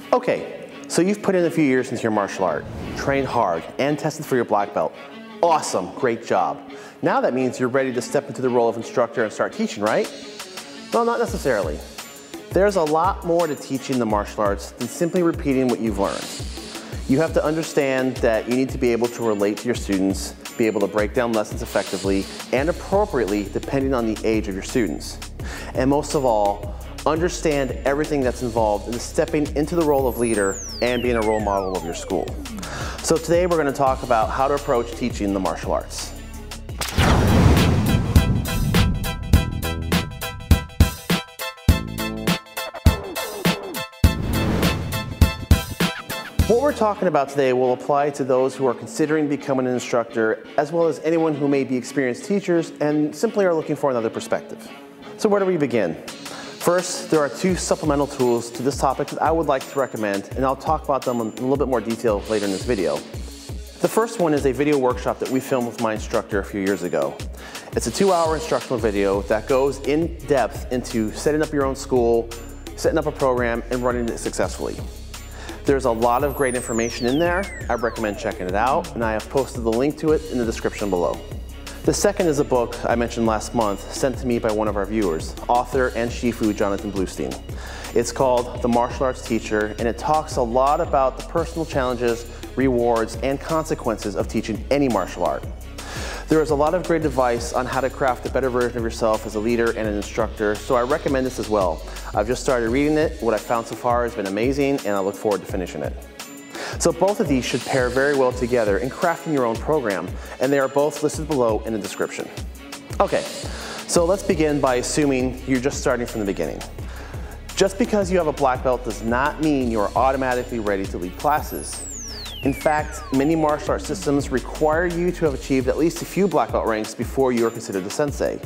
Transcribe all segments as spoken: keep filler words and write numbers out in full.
Okay, so you've put in a few years into your martial art, trained hard, and tested for your black belt. Awesome, great job. Now that means you're ready to step into the role of instructor and start teaching, right? Well, not necessarily. There's a lot more to teaching the martial arts than simply repeating what you've learned. You have to understand that you need to be able to relate to your students, be able to break down lessons effectively and appropriately depending on the age of your students. And most of all, understand everything that's involved in stepping into the role of leader and being a role model of your school. So today we're going to talk about how to approach teaching the martial arts. What we're talking about today will apply to those who are considering becoming an instructor, as well as anyone who may be experienced teachers and simply are looking for another perspective. So where do we begin? First, there are two supplemental tools to this topic that I would like to recommend, and I'll talk about them in a little bit more detail later in this video. The first one is a video workshop that we filmed with my instructor a few years ago. It's a two-hour instructional video that goes in depth into setting up your own school, setting up a program, and running it successfully. There's a lot of great information in there. I recommend checking it out, and I have posted the link to it in the description below. The second is a book I mentioned last month, sent to me by one of our viewers, author and Shifu Jonathan Bluestein. It's called The Martial Arts Teacher, and it talks a lot about the personal challenges, rewards, and consequences of teaching any martial art. There is a lot of great advice on how to craft a better version of yourself as a leader and an instructor, so I recommend this as well. I've just started reading it. What I found so far has been amazing, and I look forward to finishing it. So both of these should pair very well together in crafting your own program, and they are both listed below in the description. Okay, so let's begin by assuming you're just starting from the beginning. Just because you have a black belt does not mean you are automatically ready to lead classes. In fact, many martial arts systems require you to have achieved at least a few black belt ranks before you are considered a sensei.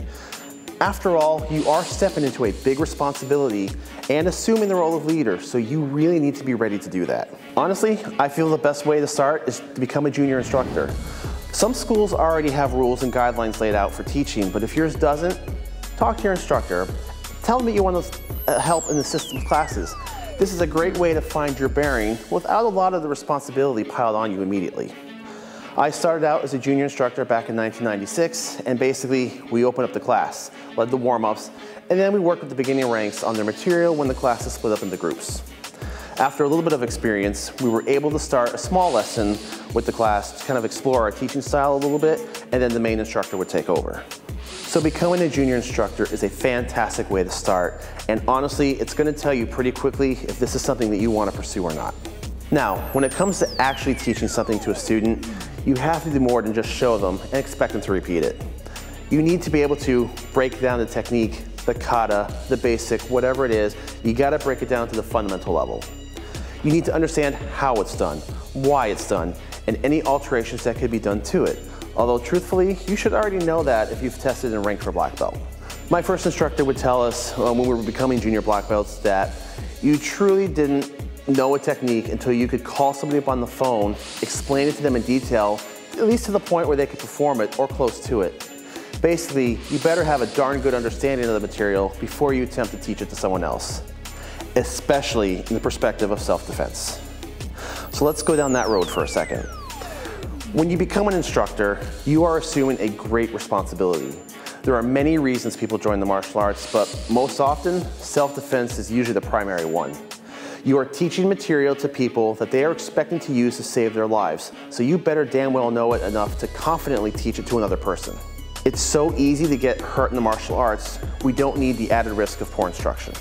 After all, you are stepping into a big responsibility and assuming the role of leader, so you really need to be ready to do that. Honestly, I feel the best way to start is to become a junior instructor. Some schools already have rules and guidelines laid out for teaching, but if yours doesn't, talk to your instructor. Tell them that you want help in the system of classes. This is a great way to find your bearing without a lot of the responsibility piled on you immediately. I started out as a junior instructor back in nineteen ninety-six, and basically we opened up the class, led the warm-ups, and then we worked with the beginning ranks on their material when the class is split up into groups. After a little bit of experience, we were able to start a small lesson with the class to kind of explore our teaching style a little bit, and then the main instructor would take over. So becoming a junior instructor is a fantastic way to start, and honestly, it's going to tell you pretty quickly if this is something that you want to pursue or not. Now, when it comes to actually teaching something to a student, you have to do more than just show them and expect them to repeat it. You need to be able to break down the technique, the kata, the basic, whatever it is. You got to break it down to the fundamental level. You need to understand how it's done, why it's done, and any alterations that could be done to it. Although truthfully, you should already know that if you've tested and ranked for black belt. My first instructor would tell us um, when we were becoming junior black belts that you truly didn't know a technique until you could call somebody up on the phone, explain it to them in detail, at least to the point where they could perform it or close to it. Basically, you better have a darn good understanding of the material before you attempt to teach it to someone else, especially in the perspective of self-defense. So let's go down that road for a second. When you become an instructor, you are assuming a great responsibility. There are many reasons people join the martial arts, but most often, self-defense is usually the primary one. You are teaching material to people that they are expecting to use to save their lives, so you better damn well know it enough to confidently teach it to another person. It's so easy to get hurt in the martial arts, we don't need the added risk of poor instruction.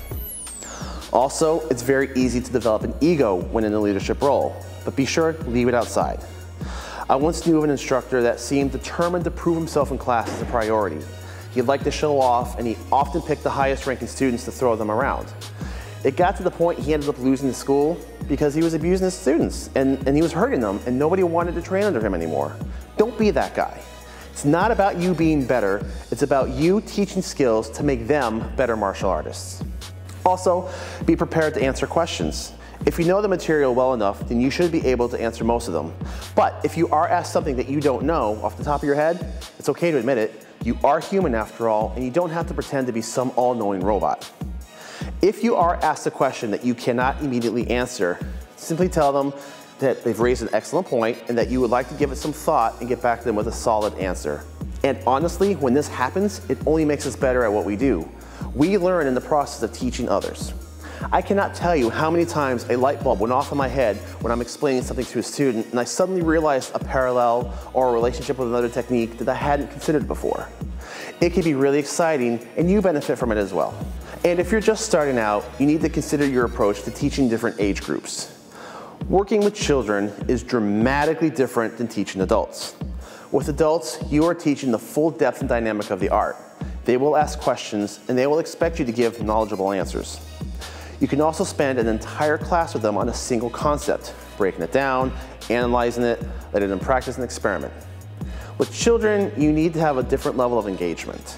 Also, it's very easy to develop an ego when in a leadership role, but be sure to leave it outside. I once knew of an instructor that seemed determined to prove himself in class as a priority. He'd like to show off, and he often picked the highest ranking students to throw them around. It got to the point he ended up losing the school because he was abusing his students, and, and he was hurting them, and nobody wanted to train under him anymore. Don't be that guy. It's not about you being better, it's about you teaching skills to make them better martial artists. Also, be prepared to answer questions. If you know the material well enough, then you should be able to answer most of them. But if you are asked something that you don't know off the top of your head, it's okay to admit it. You are human after all, and you don't have to pretend to be some all-knowing robot. If you are asked a question that you cannot immediately answer, simply tell them that they've raised an excellent point and that you would like to give it some thought and get back to them with a solid answer. And honestly, when this happens, it only makes us better at what we do. We learn in the process of teaching others. I cannot tell you how many times a light bulb went off in my head when I'm explaining something to a student and I suddenly realized a parallel or a relationship with another technique that I hadn't considered before. It can be really exciting and you benefit from it as well. And if you're just starting out, you need to consider your approach to teaching different age groups. Working with children is dramatically different than teaching adults. With adults, you are teaching the full depth and dynamic of the art. They will ask questions and they will expect you to give knowledgeable answers. You can also spend an entire class with them on a single concept, breaking it down, analyzing it, letting them practice and experiment. With children, you need to have a different level of engagement.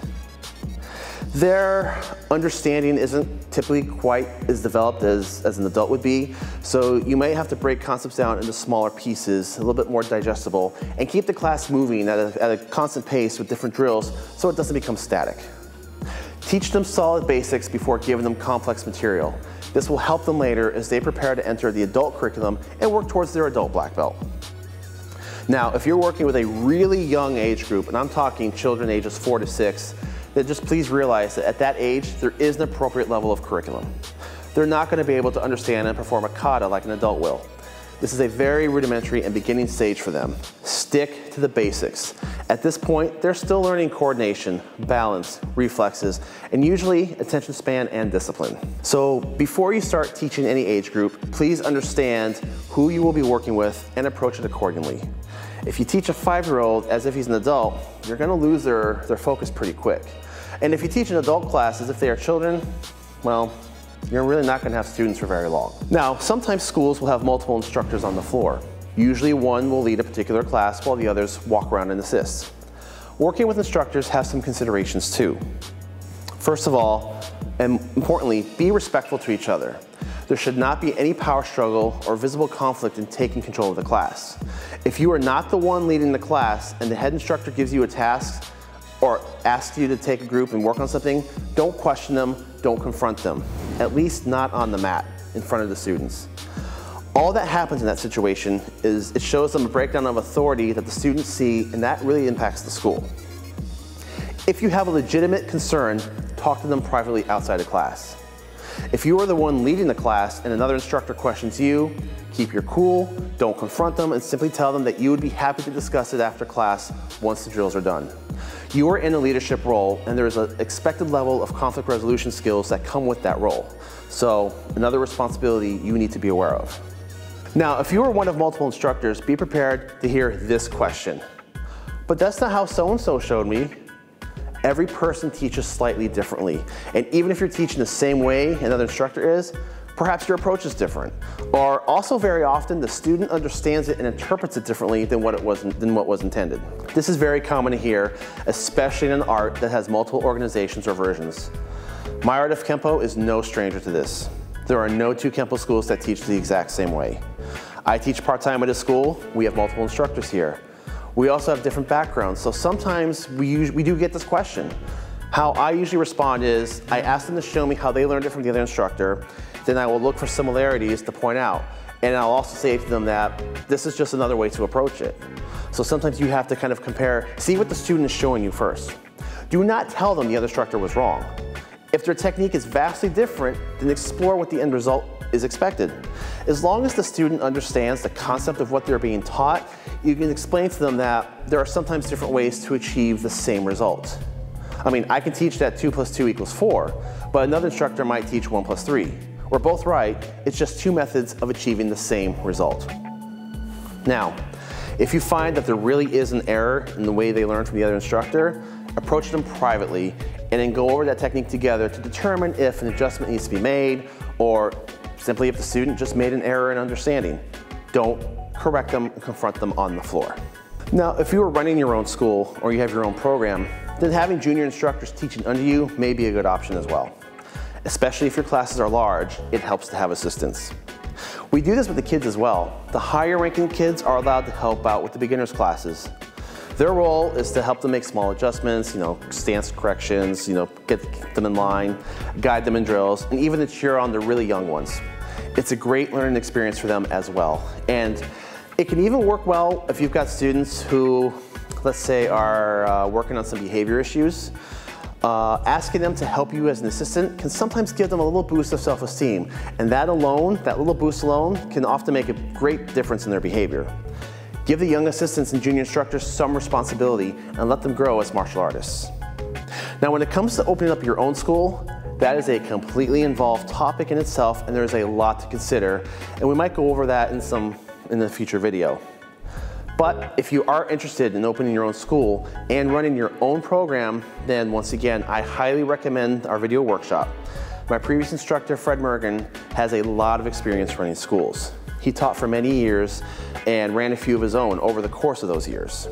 Their understanding isn't typically quite as developed as, as an adult would be, so you might have to break concepts down into smaller pieces, a little bit more digestible, and keep the class moving at a, at a constant pace with different drills so it doesn't become static. Teach them solid basics before giving them complex material. This will help them later as they prepare to enter the adult curriculum and work towards their adult black belt. Now, if you're working with a really young age group, and I'm talking children ages four to six, then just please realize that at that age, there is an appropriate level of curriculum. They're not going to be able to understand and perform a kata like an adult will. This is a very rudimentary and beginning stage for them. Stick to the basics. At this point, they're still learning coordination, balance, reflexes, and usually attention span and discipline. So before you start teaching any age group, please understand who you will be working with and approach it accordingly. If you teach a five-year-old as if he's an adult, you're going to lose their, their focus pretty quick. And if you teach an adult class as if they are children, well, you're really not going to have students for very long. Now, sometimes schools will have multiple instructors on the floor. Usually one will lead a particular class while the others walk around and assist. Working with instructors has some considerations too. First of all, and importantly, be respectful to each other. There should not be any power struggle or visible conflict in taking control of the class. If you are not the one leading the class and the head instructor gives you a task or asks you to take a group and work on something, don't question them, don't confront them, at least not on the mat in front of the students. All that happens in that situation is it shows them a breakdown of authority that the students see, and that really impacts the school. If you have a legitimate concern, talk to them privately outside of class. If you are the one leading the class and another instructor questions you, keep your cool, don't confront them, and simply tell them that you would be happy to discuss it after class once the drills are done. You are in a leadership role, and there is an expected level of conflict resolution skills that come with that role. So, another responsibility you need to be aware of. Now, if you are one of multiple instructors, be prepared to hear this question. But that's not how so-and-so showed me. Every person teaches slightly differently. And even if you're teaching the same way another instructor is, perhaps your approach is different. Or also very often, the student understands it and interprets it differently than what, it was, than what was intended. This is very common to hear, especially in an art that has multiple organizations or versions. My art of Kenpo is no stranger to this. There are no two Kenpo schools that teach the exact same way. I teach part-time at a school. We have multiple instructors here. We also have different backgrounds, so sometimes we, we do get this question. How I usually respond is, I ask them to show me how they learned it from the other instructor, then I will look for similarities to point out. And I'll also say to them that this is just another way to approach it. So sometimes you have to kind of compare, see what the student is showing you first. Do not tell them the other instructor was wrong. If their technique is vastly different, then explore what the end result is expected. As long as the student understands the concept of what they're being taught, you can explain to them that there are sometimes different ways to achieve the same result. I mean, I can teach that two plus two equals four, but another instructor might teach one plus three. We're both right, it's just two methods of achieving the same result. Now, if you find that there really is an error in the way they learn from the other instructor, approach them privately and then go over that technique together to determine if an adjustment needs to be made or simply if the student just made an error in understanding. Don't correct them and confront them on the floor. Now, if you are running your own school or you have your own program, then having junior instructors teaching under you may be a good option as well. Especially if your classes are large, it helps to have assistants. We do this with the kids as well. The higher ranking kids are allowed to help out with the beginners classes. Their role is to help them make small adjustments, you know, stance corrections, you know, get them in line, guide them in drills, and even to cheer on the really young ones. It's a great learning experience for them as well. And it can even work well if you've got students who, let's say, are uh, working on some behavior issues. Uh, asking them to help you as an assistant can sometimes give them a little boost of self-esteem. And that alone, that little boost alone, can often make a great difference in their behavior. Give the young assistants and junior instructors some responsibility and let them grow as martial artists. Now, when it comes to opening up your own school, that is a completely involved topic in itself, and there's a lot to consider, and we might go over that in some in the future video. But if you are interested in opening your own school and running your own program, then once again, I highly recommend our video workshop. My previous instructor, Fred Mergen, has a lot of experience running schools. He taught for many years and ran a few of his own over the course of those years.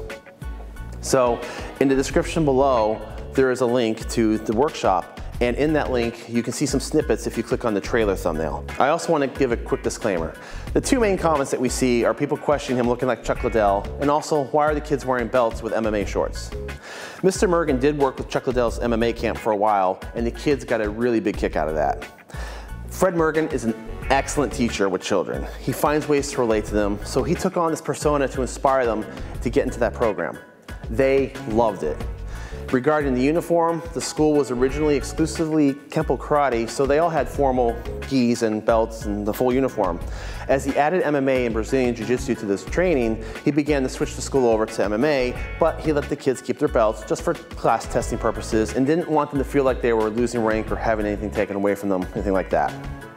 So in the description below, there is a link to the workshop, and in that link, you can see some snippets if you click on the trailer thumbnail. I also want to give a quick disclaimer. The two main comments that we see are people questioning him looking like Chuck Liddell, and also, why are the kids wearing belts with M M A shorts? Mister Mergen did work with Chuck Liddell's M M A camp for a while, and the kids got a really big kick out of that. Fred Mergen is an excellent teacher with children. He finds ways to relate to them, so he took on this persona to inspire them to get into that program. They loved it. Regarding the uniform, the school was originally exclusively Kenpo karate, so they all had formal gis and belts and the full uniform. As he added M M A and Brazilian Jiu-Jitsu to this training, he began to switch the school over to M M A, but he let the kids keep their belts just for class testing purposes and didn't want them to feel like they were losing rank or having anything taken away from them, anything like that.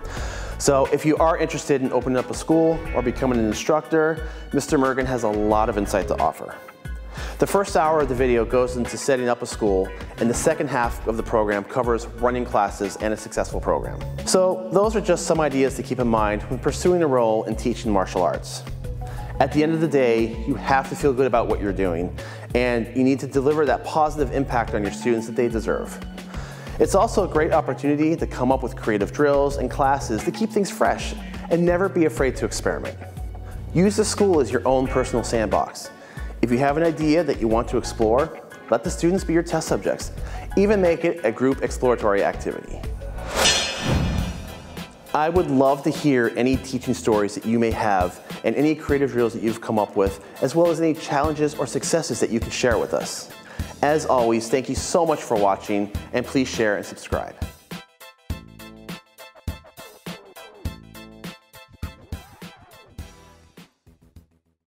So if you are interested in opening up a school or becoming an instructor, Mister Mergen has a lot of insight to offer. The first hour of the video goes into setting up a school, and the second half of the program covers running classes and a successful program. So those are just some ideas to keep in mind when pursuing a role in teaching martial arts. At the end of the day, you have to feel good about what you're doing, and you need to deliver that positive impact on your students that they deserve. It's also a great opportunity to come up with creative drills and classes to keep things fresh, and never be afraid to experiment. Use the school as your own personal sandbox. If you have an idea that you want to explore, let the students be your test subjects. Even make it a group exploratory activity. I would love to hear any teaching stories that you may have and any creative drills that you've come up with, as well as any challenges or successes that you can share with us. As always, thank you so much for watching, and please share and subscribe.